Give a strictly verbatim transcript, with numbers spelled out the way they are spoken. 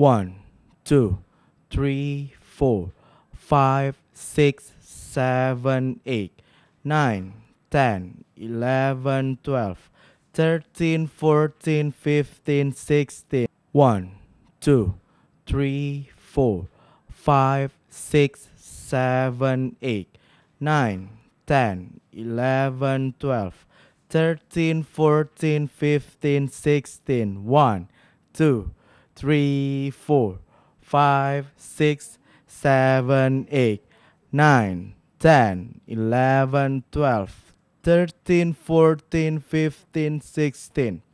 one, two, three, four, five, six, seven, eight, nine, ten, eleven, twelve, thirteen, fourteen, fifteen, sixteen. one, two, three, four, five, six, seven, eight, nine, ten, eleven, twelve, thirteen, fourteen, fifteen, sixteen. one, two, three, four, five, six, seven, eight, nine, ten, eleven, twelve, thirteen, fourteen, fifteen, sixteen.